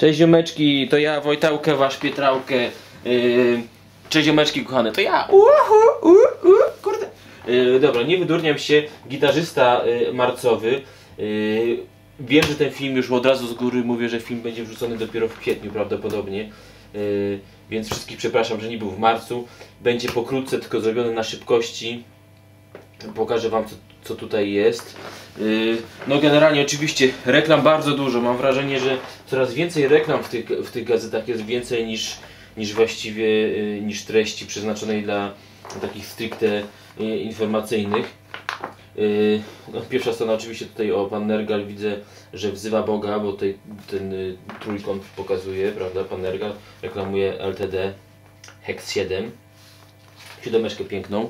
Cześć ziomeczki, to ja Wojtałkę, wasz Pietrałkę. Cześć ziomeczki kochane, to ja. Kurde. Dobra, nie wydurniam się, gitarzysta marcowy. Wiem, że ten film już od razu z góry mówię, że film będzie wrzucony dopiero w kwietniu prawdopodobnie. Więc wszystkich przepraszam, że nie był w marcu. Będzie pokrótce, tylko zrobiony na szybkości. Pokażę wam co tutaj jest. No generalnie oczywiście reklam bardzo dużo. Mam wrażenie, że coraz więcej reklam w tych gazetach jest więcej niż właściwie niż treści przeznaczonej dla takich stricte informacyjnych. No, pierwsza strona oczywiście tutaj Pan Nergal, widzę, że wzywa Boga, bo tutaj ten trójkąt pokazuje, prawda? Pan Nergal reklamuje LTD Hex 7. Siódemeczkę piękną.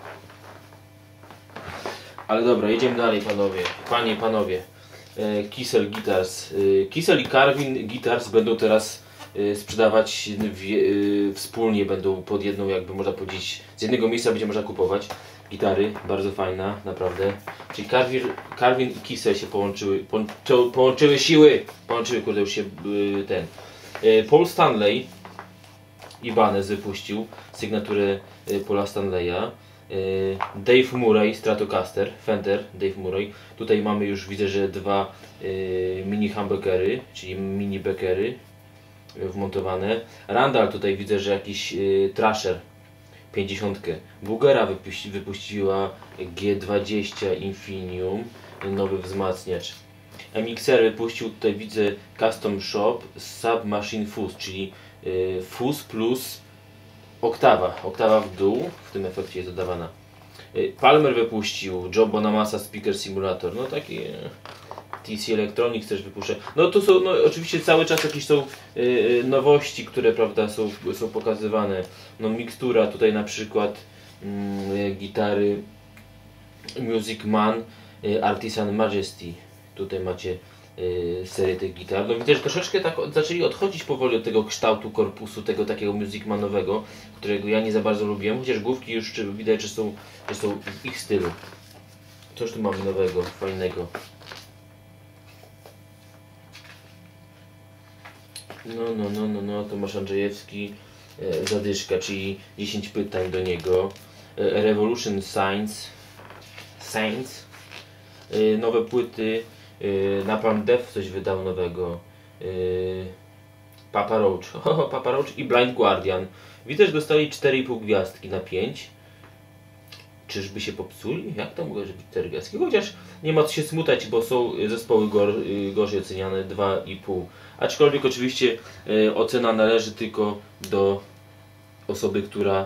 Ale dobra, jedziemy dalej panowie, panie i panowie. Kissel Guitars. Kissel i Carvin Guitars będą teraz sprzedawać wspólnie, będą pod jedną, jakby można powiedzieć, z jednego miejsca będzie można kupować gitary, bardzo fajna, naprawdę. Czyli Carvin i Kissel się połączyły siły, kurde już się ten. Paul Stanley Ibanez wypuścił sygnaturę Paula Stanleya. Dave Murray Stratocaster, Fender Dave Murray. Tutaj mamy już, widzę, że dwa mini humbuckery, czyli mini beckery wmontowane. Randall tutaj widzę, że jakiś Thrasher 50. Bugera wypuściła G20 Infinium, nowy wzmacniacz. MXR wypuścił, tutaj widzę, Custom Shop Submachine Fuzz, czyli fuzz plus oktawa w dół, w tym efekcie jest dodawana. Palmer wypuścił Joe Bonamassa Speaker Simulator, no taki TC Electronics też wypuszcza. No to są, no oczywiście cały czas jakieś są nowości, które, prawda, są pokazywane. No mikstura, tutaj na przykład gitary Music Man Artisan Majesty. Tutaj macie serię tych gitar. No widzę, że troszeczkę tak zaczęli odchodzić powoli od tego kształtu korpusu, tego takiego musicmanowego, którego ja nie za bardzo lubiłem, chociaż główki już widać, że są w ich stylu. Coś tu mamy nowego, fajnego. No, Tomasz Andrzejewski, zadyszka, czyli 10 pytań do niego. Revolution Saints, nowe płyty. Napalm Death coś wydał nowego. Papa Roach i Blind Guardian. Widzę, że dostali 4,5 gwiazdki na 5. Czyżby się popsuli? Jak to mogło być 4 gwiazdki? Chociaż nie ma co się smutać, bo są zespoły gorzej oceniane, 2,5. Aczkolwiek oczywiście ocena należy tylko do osoby, która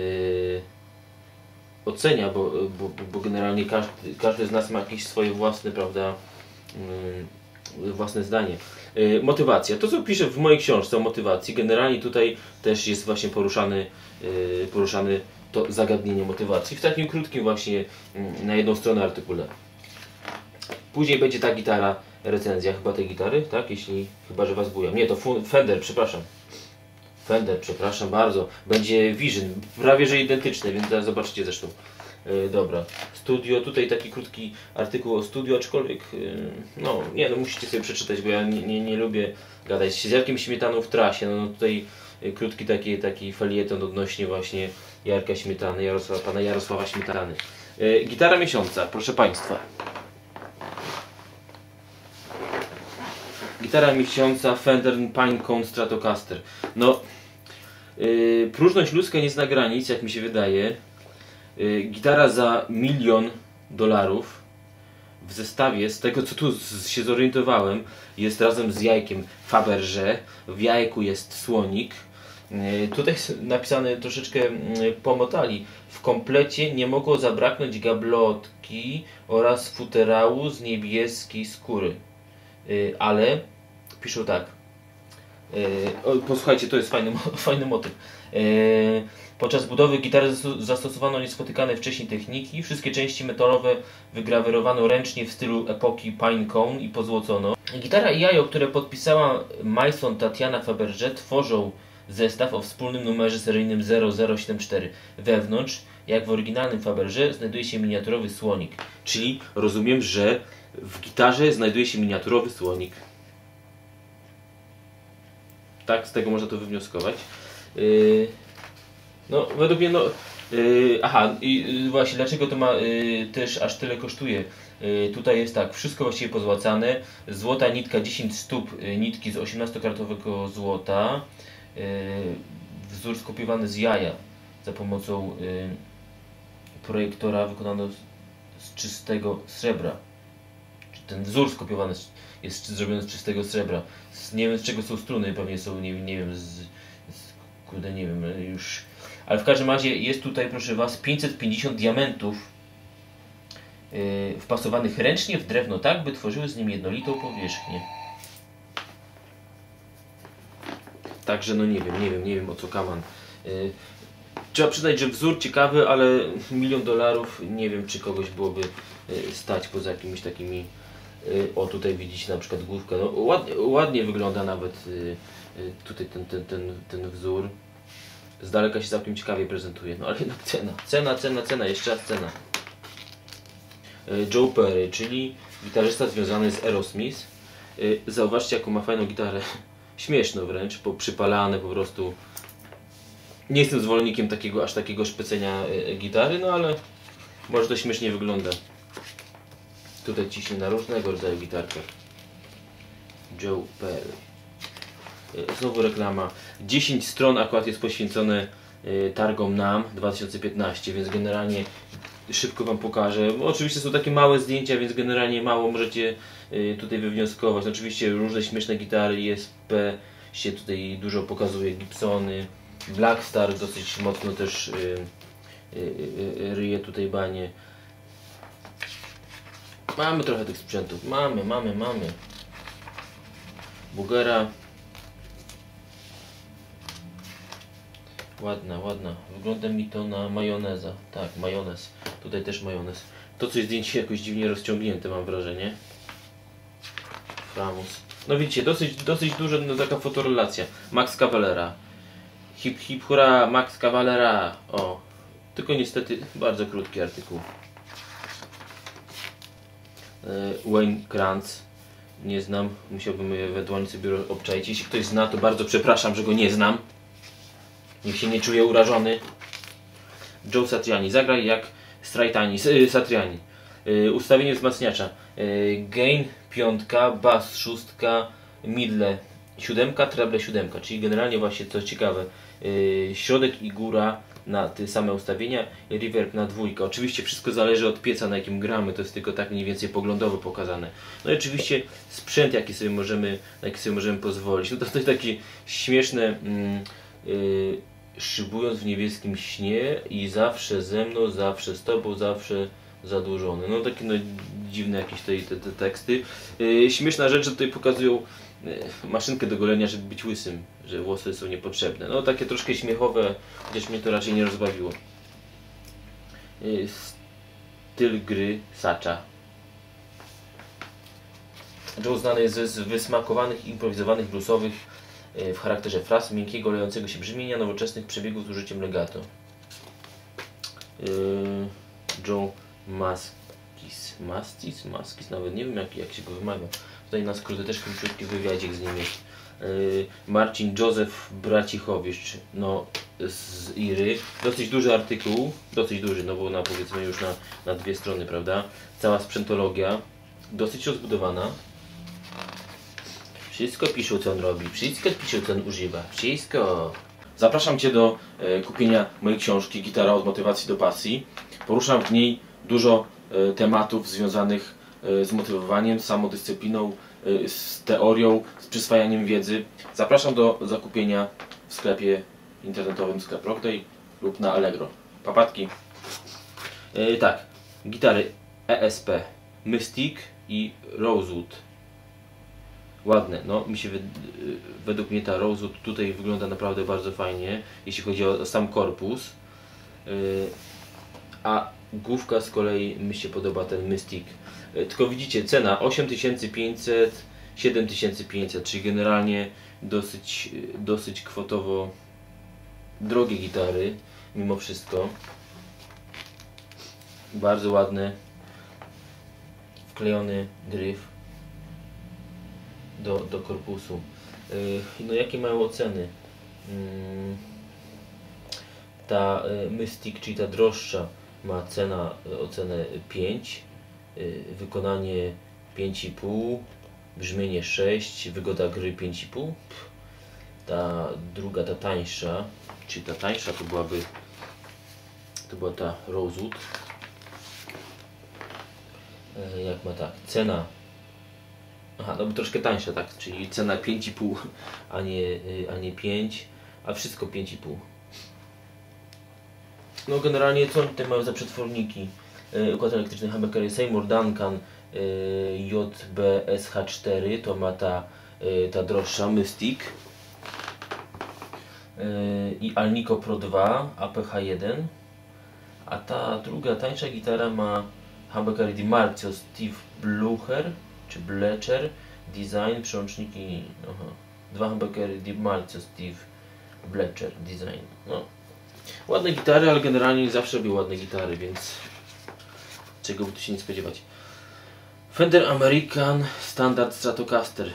ocenia, bo generalnie każdy z nas ma jakieś swoje własne, prawda, własne zdanie. Motywacja. To, co piszę w mojej książce o motywacji, generalnie tutaj też jest właśnie poruszany to zagadnienie motywacji w takim krótkim właśnie na jedną stronę artykule. Później będzie ta gitara, recenzja chyba tej gitary, tak? Chyba, że was bujam. Nie, to Fender, przepraszam bardzo. Będzie Vision, prawie że identyczne, więc zaraz zobaczycie zresztą. Dobra, studio, tutaj taki krótki artykuł o studio, aczkolwiek no musicie sobie przeczytać, bo ja nie lubię gadać z Jarkiem Śmietaną w trasie. No tutaj krótki taki felieton odnośnie właśnie Jarka Śmietany, pana Jarosława Śmietany. Gitara miesiąca, proszę Państwa. Gitara miesiąca Fender Pinecone Stratocaster. No, próżność ludzka nie zna granic, jak mi się wydaje. Gitara za $1 000 000 w zestawie, z tego co tu się zorientowałem, jest razem z jajkiem Fabergé, w jajku jest słonik. Tutaj napisane troszeczkę pomotali. W komplecie nie mogło zabraknąć gablotki oraz futerału z niebieskiej skóry. Ale piszą tak. Posłuchajcie, to jest fajny motyw. Podczas budowy gitary zastosowano niespotykane wcześniej techniki. Wszystkie części metalowe wygrawerowano ręcznie w stylu epoki Pinecone i pozłocono. Gitara i jajo, które podpisała Mason Tatiana Fabergé, tworzą zestaw o wspólnym numerze seryjnym 0074. Wewnątrz, jak w oryginalnym Fabergé, znajduje się miniaturowy słonik. Czyli rozumiem, że w gitarze znajduje się miniaturowy słonik. Tak, z tego można to wywnioskować. No, według mnie, no... aha, i właśnie, dlaczego to ma też aż tyle kosztuje? Tutaj jest tak, wszystko właściwie pozłacane. Złota nitka, 10 stóp nitki z 18-karatowego złota. Wzór skopiowany z jaja za pomocą projektora wykonano z czystego srebra. Ten wzór skopiowany jest zrobiony z czystego srebra. Nie wiem, z czego są struny, pewnie są, nie wiem, kurde, nie wiem już. Ale w każdym razie jest tutaj, proszę Was, 550 diamentów wpasowanych ręcznie w drewno tak, by tworzyły z nim jednolitą powierzchnię. Także no nie wiem o co kaman. Trzeba przyznać, że wzór ciekawy, ale $1 milion, nie wiem czy kogoś byłoby stać poza jakimiś takimi. O, tutaj widzicie na przykład główkę, no ładnie wygląda nawet tutaj ten wzór. Z daleka się całkiem ciekawie prezentuje, no ale jednak cena, jeszcze raz cena. Joe Perry, czyli gitarzysta związany z Aerosmith. Zauważcie jaką ma fajną gitarę, śmieszną wręcz, przypalane po prostu. Nie jestem zwolennikiem aż takiego szpecenia gitary, no ale może to śmiesznie wygląda. Tutaj ciśnie na różnego rodzaju gitarkach. Joe Perry. Znowu reklama. 10 stron akurat jest poświęcone targom NAMM 2015, więc generalnie szybko Wam pokażę. Oczywiście są takie małe zdjęcia, więc generalnie mało możecie tutaj wywnioskować. Oczywiście różne śmieszne gitary, ESP się tutaj dużo pokazuje, Gibsony, Blackstar dosyć mocno też ryje tutaj banie. Mamy trochę tych sprzętów, mamy. Bugera. Ładna. Wygląda mi to na majoneza. Tak, majonez. Tutaj też majonez. To coś zdjęcie jakoś dziwnie rozciągnięte, mam wrażenie. Framus. No widzicie, dosyć duża no, taka fotorelacja. Max Cavalera. Hip hura, Max Cavalera. O. Tylko niestety bardzo krótki artykuł. Wayne Krantz. Nie znam. Musiałbym ewentualnie sobie obczaić. Jeśli ktoś zna, to bardzo przepraszam, że go nie znam. Niech się nie czuje urażony. Joe Satriani. Zagraj jak Satriani. Ustawienie wzmacniacza. Gain 5, bass 6, midle 7, treble 7. Czyli generalnie właśnie co ciekawe. Środek i góra na te same ustawienia. Reverb na 2. Oczywiście wszystko zależy od pieca, na jakim gramy. To jest tylko tak mniej więcej poglądowo pokazane. No i oczywiście sprzęt, na jaki sobie możemy pozwolić. No to jest takie śmieszne. Szybując w niebieskim śnie i zawsze ze mną, zawsze z tobą, zawsze zadłużony. No takie no, dziwne jakieś te teksty. Śmieszna rzecz, że tutaj pokazują maszynkę do golenia, żeby być łysym, że włosy są niepotrzebne. No takie troszkę śmiechowe, chociaż mnie to raczej nie rozbawiło. Styl gry Sacza. Joe znany jest z wysmakowanych, improwizowanych, bluesowych w charakterze fraz, miękkiego, lejącego się brzmienia, nowoczesnych przebiegów z użyciem legato. Joe Maskis, nawet nie wiem jak się go wymawia. Tutaj na skróty też króciutki wywiadzik z nim jest. Marcin Józef Bracichowicz, no z Iry. Dosyć duży artykuł, dosyć duży, no bo powiedzmy już na 2 strony, prawda? Cała sprzętologia, dosyć rozbudowana. Wszystko piszą co on robi, wszystko piszą co on używa, wszystko. Zapraszam Cię do kupienia mojej książki Gitara od motywacji do pasji. Poruszam w niej dużo tematów związanych z motywowaniem, z samodyscypliną, z teorią, z przyswajaniem wiedzy. Zapraszam do zakupienia w sklepie internetowym Sklep Rockday lub na Allegro. Papatki. Tak, gitary ESP, Mystic i Rosewood. Ładne, no mi się według mnie ta Rosewood tutaj wygląda naprawdę bardzo fajnie, jeśli chodzi o sam korpus. A główka z kolei mi się podoba ten Mystic. Tylko widzicie, cena 8500, 7500, czyli generalnie dosyć kwotowo drogie gitary, mimo wszystko. Bardzo ładny, wklejony gryf do korpusu. No jakie mają oceny? Ta Mystic, czyli ta droższa, ma ocenę 5, wykonanie 5,5, brzmienie 6, wygoda gry 5,5. Ta druga, ta tańsza, czyli ta tańsza to była ta Rosewood. Jak ma tak, cena, no bo troszkę tańsza, tak, czyli cena 5,5, a nie 5, a wszystko 5,5. No generalnie co oni tutaj mają za przetworniki? Układ elektryczny humbucker Seymour Duncan JBSH4, to ma ta droższa Mystic, i Alnico Pro 2 APH1, a ta druga tańsza gitara ma humbucker DiMarzio Steve Blucher czy Blecher Design, przełączniki, dwa humbuckery DiMarzio Steve Blecher Design. No. Ładne gitary, ale generalnie nie zawsze były ładne gitary, więc czego by tu się nie spodziewać. Fender American Standard Stratocaster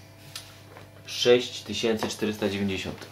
6490.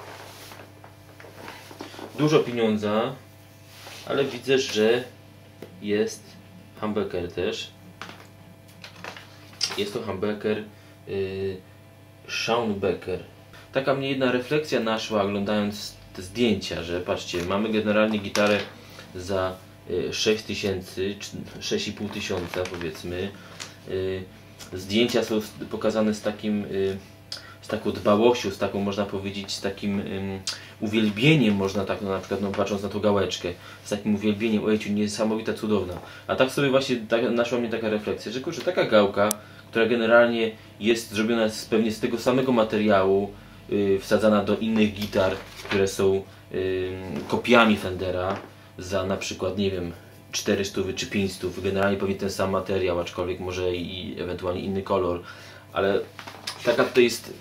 Dużo pieniądza, ale widzę, że jest humbucker też. Jest to humbucker Schoenbecker. Taka mnie jedna refleksja naszła, oglądając te zdjęcia, że patrzcie, mamy generalnie gitarę za 6000 czy 6500 powiedzmy. Zdjęcia są pokazane z taką dbałością, z taką, można powiedzieć, z takim uwielbieniem, można tak, no, na przykład, no, patrząc na tą gałeczkę, z takim uwielbieniem, ojejciu, niesamowita, cudowna. A tak sobie właśnie naszła mnie taka refleksja, że kurczę, taka gałka, która generalnie jest zrobiona pewnie z tego samego materiału, wsadzana do innych gitar, które są kopiami Fendera za na przykład, nie wiem, 400 czy 500, generalnie pewnie ten sam materiał, aczkolwiek może i ewentualnie inny kolor, ale taka to jest,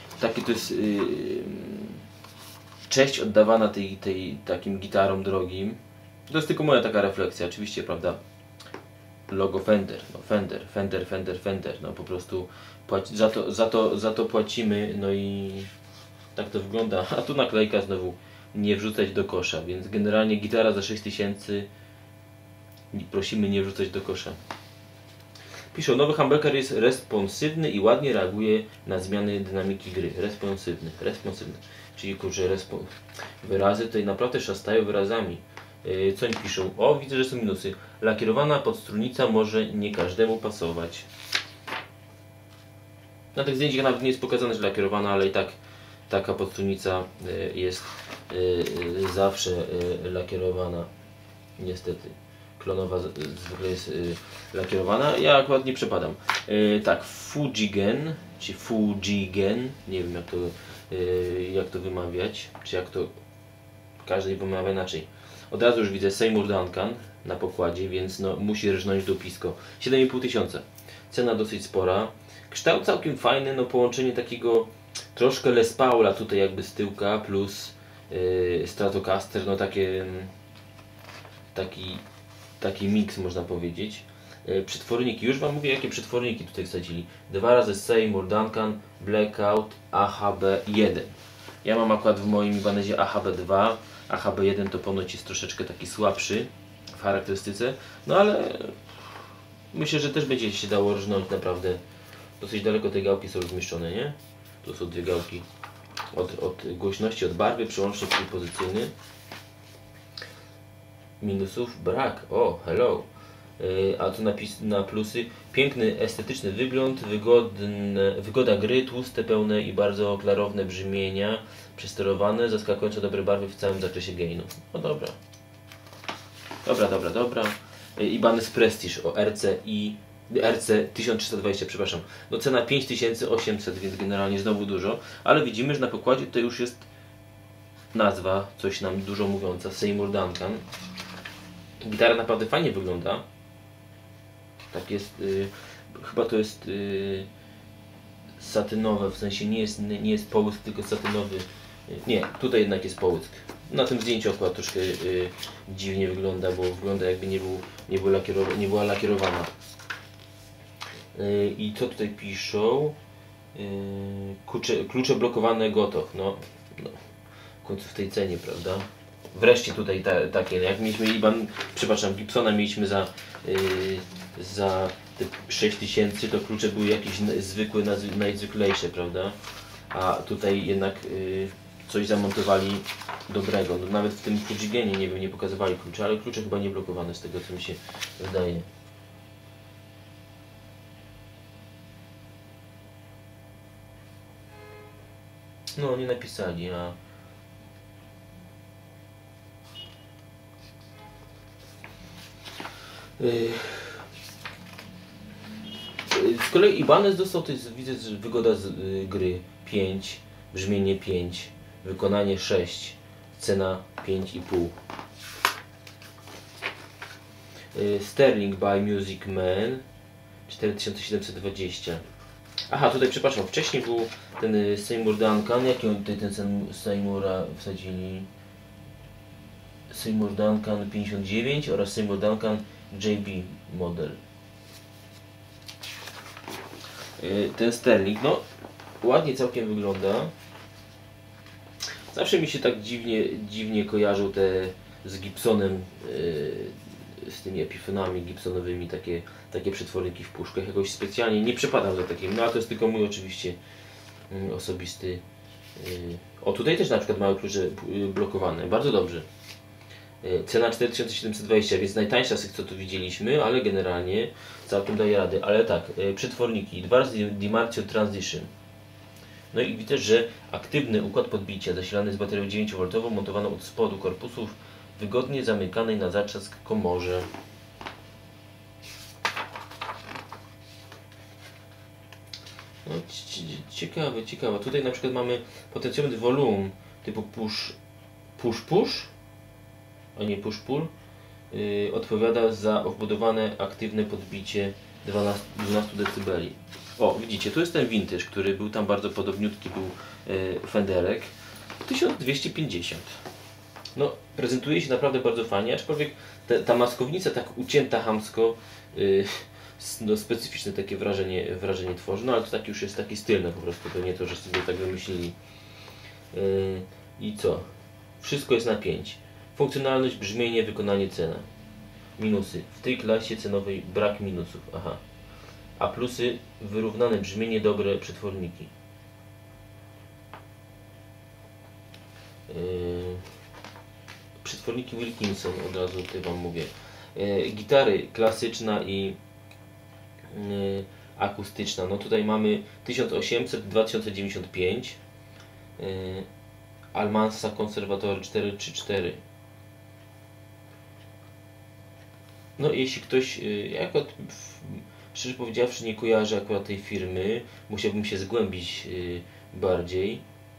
cześć oddawana takim gitarom drogim. To jest tylko moja taka refleksja, oczywiście, prawda? Logo Fender, no Fender, no po prostu za to płacimy, no i tak to wygląda. A tu naklejka znowu, nie wrzucać do kosza, więc generalnie gitara za 6000 prosimy nie wrzucać do kosza. Piszą, nowy humbucker jest responsywny i ładnie reaguje na zmiany dynamiki gry. Responsywny. Czyli kurczę, wyrazy tutaj naprawdę szastają wyrazami. Co oni piszą? O, widzę, że są minusy. Lakierowana podstrunica może nie każdemu pasować. Na tych zdjęciach nawet nie jest pokazane, że lakierowana, ale i tak taka podstrunica jest zawsze lakierowana. Niestety. Klonowa zwykle jest lakierowana. Ja akurat nie przepadam. Tak, Fujigen, czy Fujigen, nie wiem jak to wymawiać, czy jak to każdy wymawia inaczej. Od razu już widzę Seymour Duncan na pokładzie, więc no, musi rżnąć dupisko. 7500. Cena dosyć spora. Kształt całkiem fajny, no połączenie takiego troszkę Les Paula tutaj jakby z tyłka plus Stratocaster, no taki miks, można powiedzieć. Przetworniki, już Wam mówię, jakie przetworniki tutaj wsadzili. 2 razy Seymour Duncan Blackout AHB1. Ja mam akurat w moim Ibanezie AHB2. AHB1 to ponoć jest troszeczkę taki słabszy w charakterystyce, no ale myślę, że też będzie się dało rżnąć naprawdę. Dosyć daleko te gałki są rozmieszczone, nie? To są dwie gałki od głośności, od barwy, przełącznik trójpozycyjny. Minusów brak, o hello. A tu napis na plusy: piękny, estetyczny wygląd, wygoda gry, tłuste, pełne i bardzo klarowne brzmienia, przesterowane, zaskakująco dobre barwy w całym zakresie gainu. No dobra. Dobra. Ibanez Prestige o RC 1320, przepraszam. No cena 5800, więc generalnie znowu dużo, ale widzimy, że na pokładzie tutaj już jest nazwa, coś nam dużo mówiąca, Seymour Duncan. Gitara naprawdę fajnie wygląda. Tak jest, chyba to jest satynowe, w sensie nie jest połysk, tylko satynowy. Nie, tutaj jednak jest połysk. Na tym zdjęciu akurat troszkę dziwnie wygląda, bo wygląda jakby nie była lakierowana. I co tutaj piszą? Klucze blokowane gotow. No, w końcu w tej cenie, prawda? Wreszcie tutaj takie, jak mieliśmy przepraszam, Gibsona mieliśmy za te 6000, to klucze były jakieś zwykłe, najzwyklejsze, prawda? A tutaj jednak coś zamontowali dobrego. No, nawet w tym Fujigenie, nie wiem, nie pokazywali kluczy, ale klucze chyba nie blokowane z tego, co mi się wydaje. No, nie napisali, a... Z kolei Ibanez dostał, to jest, widzę, że wygoda z gry 5, brzmienie 5, wykonanie 6, cena 5,5. Sterling by Music Man 4720. Aha, tutaj przepraszam, wcześniej był ten Seymour Duncan. Jaki on tutaj ten Seymoura wsadzili? Seymour Duncan 59 oraz Seymour Duncan JB model. Ten Sterling, no ładnie całkiem wygląda. Zawsze mi się tak dziwnie kojarzył z Gibsonem, z tymi epifonami gibsonowymi, takie przetworniki w puszkach. Jakoś specjalnie nie przepadam za takim, no a to jest tylko mój oczywiście osobisty. O, tutaj też na przykład małe klucze blokowane, bardzo dobrze. Cena 4720, więc najtańsza z tych, co tu widzieliśmy, ale generalnie całkiem daje rady. Ale tak, przetworniki, Dwars Dimartio Transition. No i widać, że aktywny układ podbicia zasilany z baterią 9V montowaną od spodu korpusów, wygodnie zamykanej na zatrzask komorze. No, ciekawe. Tutaj na przykład mamy potencjometr volume typu push, a nie push-pull. Odpowiada za wbudowane aktywne podbicie 12 dB. O, widzicie, tu jest ten vintage, który był tam bardzo podobniutki, był Fenderek. 1250. No, prezentuje się naprawdę bardzo fajnie, aczkolwiek ta maskownica tak ucięta chamsko, no, specyficzne takie wrażenie tworzy, no ale to taki już jest taki stylny po prostu, to nie to, że sobie tak wymyślili. I co? Wszystko jest na 5. Funkcjonalność, brzmienie, wykonanie, cena. Minusy. W tej klasie cenowej brak minusów. Aha. A plusy, wyrównane brzmienie, dobre przetworniki. Przetworniki Wilkinson, od razu tutaj Wam mówię. Gitary klasyczna i akustyczna. No tutaj mamy 1800, 2095. Almansa Conservatory 434. No jeśli ktoś, ja akurat, szczerze powiedziawszy, nie kojarzę akurat tej firmy, musiałbym się zgłębić bardziej.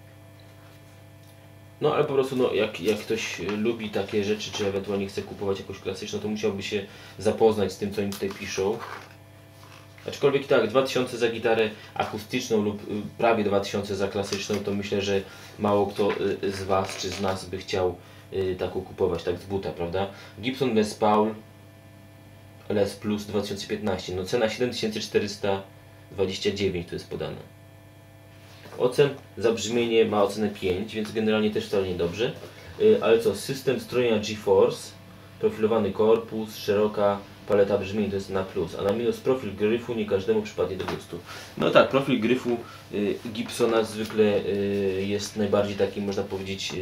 No ale po prostu, no, jak ktoś lubi takie rzeczy, czy ewentualnie chce kupować jakąś klasyczną, to musiałby się zapoznać z tym, co oni tutaj piszą. Aczkolwiek tak, 2000 za gitarę akustyczną lub prawie 2000 za klasyczną, to myślę, że mało kto z Was czy z nas by chciał taką kupować, tak z buta, prawda? Gibson Les Paul Les Plus 2015, no cena 7429 tu jest podana. Ocen za brzmienie ma ocenę 5, więc generalnie też wcale niedobrze. Ale co, system strojenia GeForce, profilowany korpus, szeroka paleta brzmień to jest na plus, a na minus profil gryfu nie każdemu przypadnie do gustu. No tak, profil gryfu Gibsona zwykle jest najbardziej takim, można powiedzieć,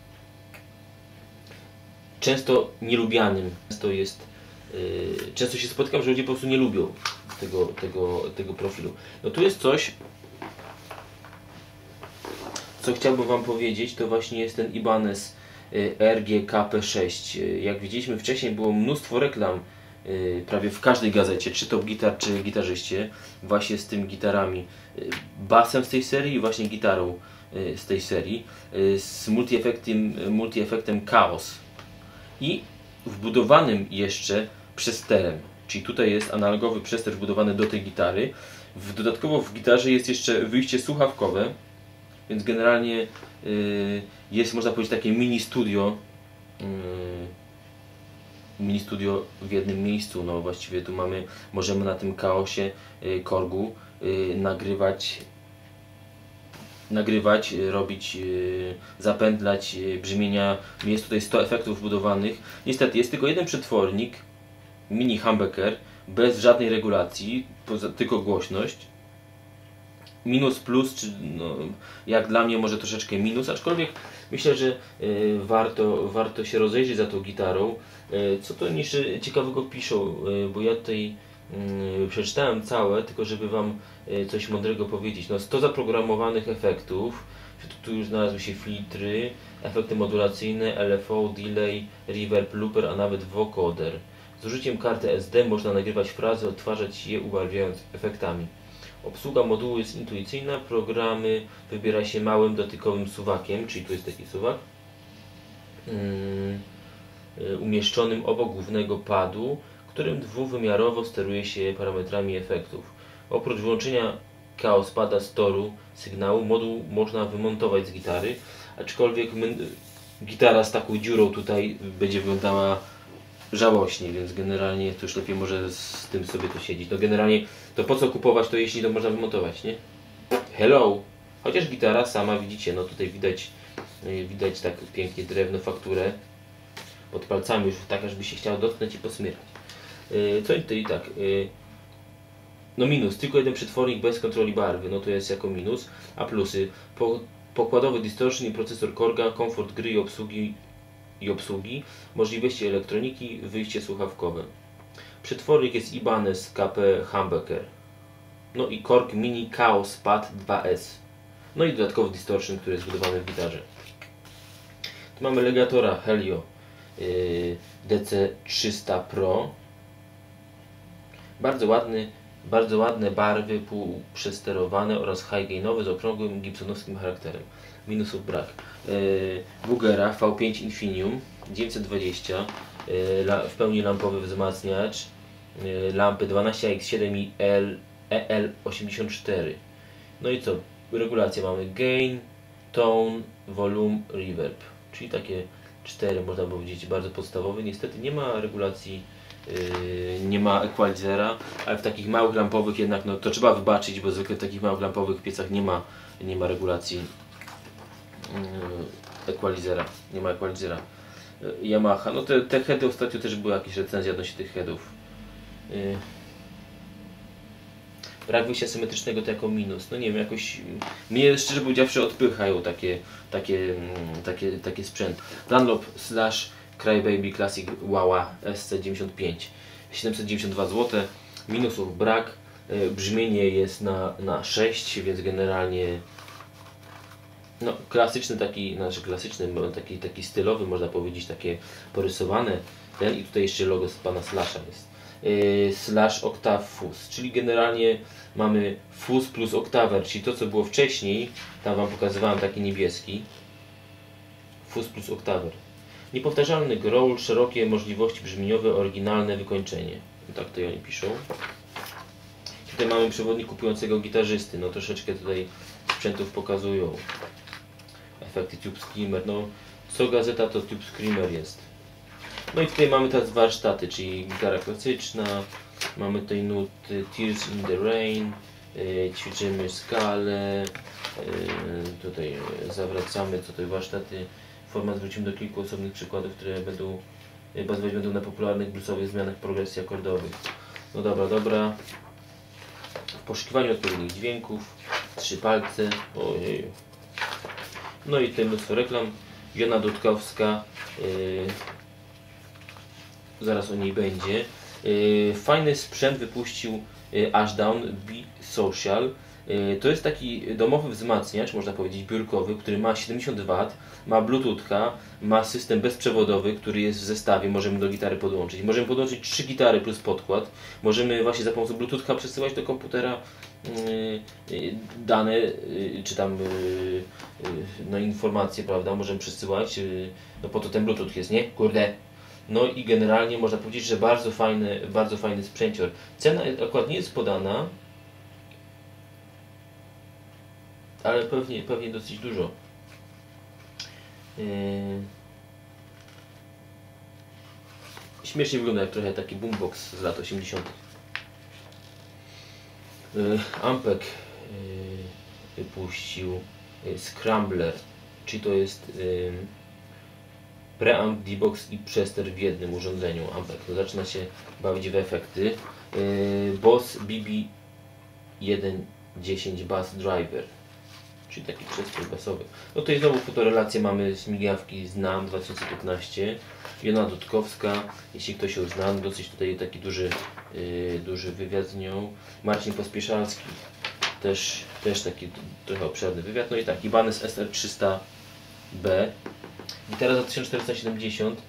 często nielubianym. Często się spotykam, że ludzie po prostu nie lubią tego profilu. No tu jest coś, co chciałbym Wam powiedzieć, to właśnie jest ten Ibanez RGKP6. Jak widzieliśmy wcześniej, było mnóstwo reklam prawie w każdej gazecie, czy Top Guitar, czy Gitarzyście, właśnie z tym gitarami, basem z tej serii i właśnie gitarą z tej serii, z multi-efektem Chaos i wbudowanym jeszcze przesterem, czyli tutaj jest analogowy przester wbudowany do tej gitary. Dodatkowo w gitarze jest jeszcze wyjście słuchawkowe, więc generalnie jest, można powiedzieć, takie mini studio w jednym miejscu. No właściwie tu możemy na tym Chaosie Korgu nagrywać nagrywać, robić, zapętlać brzmienia. Jest tutaj 100 efektów wbudowanych. Niestety jest tylko jeden przetwornik, mini humbucker, bez żadnej regulacji, tylko głośność. Minus plus, czy no, jak dla mnie może troszeczkę minus, aczkolwiek myślę, że warto się rozejrzeć za tą gitarą. Co to jeszcze ciekawego piszą, bo ja tutaj przeczytałem całe, tylko żeby Wam coś mądrego powiedzieć. No 100 zaprogramowanych efektów, tu już znalazły się filtry, efekty modulacyjne, LFO, delay, reverb, looper, a nawet vocoder. Z użyciem karty SD można nagrywać frazy, odtwarzać je ubarwiając efektami. Obsługa modułu jest intuicyjna, programy wybiera się małym dotykowym suwakiem, czyli tu jest taki suwak, umieszczonym obok głównego padu, którym dwuwymiarowo steruje się parametrami efektów. Oprócz wyłączenia Chaos Pada z toru sygnału, moduł można wymontować z gitary, aczkolwiek gitara z taką dziurą tutaj będzie wyglądała żałośnie, więc generalnie to już lepiej może z tym sobie tu siedzieć. No generalnie to po co kupować to, jeśli to można wymontować, nie? Hello! Chociaż gitara sama, widzicie, no tutaj widać tak pięknie drewno, fakturę pod palcami już tak, ażby się chciało dotknąć i posmyrać. Co tutaj tak? No minus, tylko jeden przetwornik bez kontroli barwy, no to jest jako minus, a plusy. Pokładowy distortion i procesor Korga, komfort gry i obsługi, możliwości elektroniki, wyjście słuchawkowe. Przetwornik jest Ibanez KP Humbucker. No i Korg Mini Chaos Pad 2S. No i dodatkowy distortion, który jest zbudowany w gitarze. Tu mamy Legatora Helio DC300 Pro. Bardzo ładne barwy półprzesterowane oraz high gainowe z okrągłym gibsonowskim charakterem. Minusów brak. Bugera V5 Infinium 920, w pełni lampowy wzmacniacz, lampy 12X7 i EL84. No i co? Regulacje mamy gain, tone, volume, reverb, czyli takie 4, można powiedzieć, bardzo podstawowe. Niestety nie ma regulacji, nie ma equalizera, ale w takich małych lampowych jednak no, to trzeba wybaczyć, bo zwykle w takich małych lampowych piecach nie ma regulacji equalizera, nie ma equalizera. Yamaha, no te heady ostatnio też były jakieś recenzje odnośnie tych headów. Brak wyjścia symetrycznego to jako minus. No nie wiem, jakoś mnie szczerze powiedziawszy odpychają takie sprzęt. Dunlop Slash Crybaby Classic Wawa SC95 792 zł. Minusów brak. Brzmienie jest na 6, więc generalnie no, klasyczny taki stylowy, można powiedzieć, takie porysowane. I tutaj jeszcze logo z pana Slasha jest. Slash Octave Fuzz, czyli generalnie mamy fuzz plus oktawer, czyli to co było wcześniej, tam Wam pokazywałem taki niebieski. Fuzz plus oktawer. Niepowtarzalny growl, szerokie możliwości brzmieniowe, oryginalne wykończenie. Tak to oni piszą. Tutaj mamy przewodnik kupującego gitarzysty, no troszeczkę tutaj sprzętów pokazują. Efekty Tube Screamer, no co gazeta to Tube Screamer jest. No i tutaj mamy teraz warsztaty, czyli gitara klasyczna, mamy tutaj nuty Tears in the Rain, ćwiczymy skalę, tutaj zawracamy, co tutaj warsztaty, format zwrócimy do kilku osobnych przykładów, które bazować będą na popularnych bluesowych zmianach progresji akordowych. No dobra. W poszukiwaniu odpowiednich dźwięków, 3 palce, ojej. No i tutaj mnóstwo reklam, Jona Dudkowska, zaraz o niej będzie. Fajny sprzęt wypuścił Ashdown B-Social. To jest taki domowy wzmacniacz, można powiedzieć biurkowy, który ma 70 W, ma Bluetootha, ma system bezprzewodowy, który jest w zestawie, możemy do gitary podłączyć. Możemy podłączyć 3 gitary plus podkład. Możemy właśnie za pomocą Bluetootha przesyłać do komputera dane, czy tam no, informacje, prawda, możemy przesyłać, no po to ten Bluetooth jest, nie? Kurde. No i generalnie można powiedzieć, że bardzo fajny sprzęcior. Cena akurat nie jest podana, ale pewnie dosyć dużo. Śmiesznie wygląda jak trochę taki boombox z lat 80. Ampeg wypuścił Scrambler, czyli to jest preamp, D-Box i przester w jednym urządzeniu. Ampek to zaczyna się bawić w efekty. Boss BB110 Bass Driver, czyli taki przestór basowy. No tutaj znowu fotorelację mamy z migawki z NAM 2015. Jona Dudkowska, jeśli ktoś ją zna, dosyć tutaj taki duży wywiad z nią. Marcin Pospieszalski, też taki trochę obszerny wywiad. No i tak, Ibanez SR300B, gitara za 1470,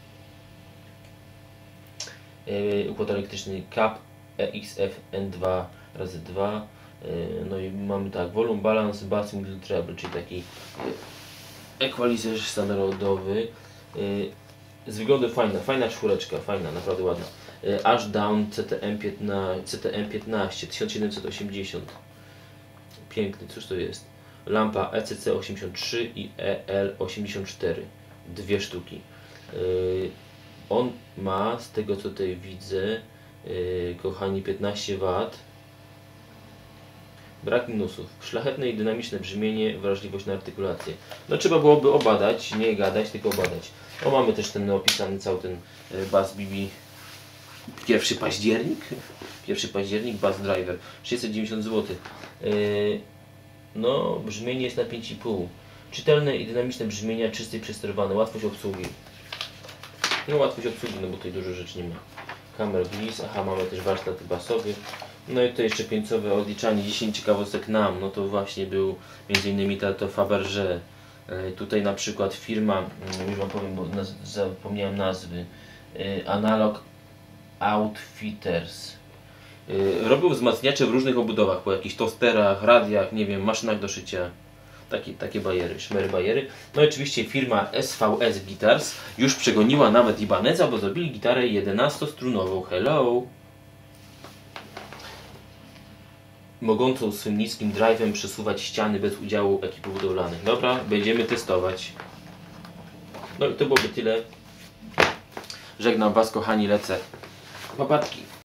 układ elektryczny CAP EXF N2x2. No i mamy tak, volume, balance, bass, middle treble, czyli taki equalizer standardowy. Z wyglądu fajna czwóreczka, fajna, naprawdę ładna. Ashdown CTM15 1780. Piękny, cóż to jest? Lampa ECC83 i EL84. Dwie sztuki. On ma, z tego co tutaj widzę, kochani, 15 W. Brak minusów. Szlachetne i dynamiczne brzmienie, wrażliwość na artykulację. No trzeba byłoby obadać, nie gadać, tylko obadać. O, mamy też ten opisany cały ten Bass BB. 1 październik? 1 październik, Bass Driver. 690 zł. No, brzmienie jest na 5,5. Czytelne i dynamiczne brzmienia, czyste i przesterowane. Łatwość obsługi. No, łatwość obsługi, no bo tutaj dużo rzeczy nie ma. Hammer Bliss, aha, mamy też warsztat basowy. No i to jeszcze końcowe odliczanie 10 ciekawostek NAM. No to właśnie był m.in. to Fabergé. Tutaj na przykład firma, już wam powiem, bo zapomniałem nazwy, Analog Outfitters. Robił wzmacniacze w różnych obudowach, po jakichś tosterach, radiach, nie wiem, maszynach do szycia. Takie bajery, szmery bajery. No i oczywiście firma SVS Guitars już przegoniła nawet Ibaneza, bo zrobili gitarę 11-strunową. Hello! Mogącą swym niskim drive'em przesuwać ściany bez udziału ekipy budowlanej. Dobra, będziemy testować. No i to byłoby tyle. Żegnam Was, kochani, lecę. Papatki.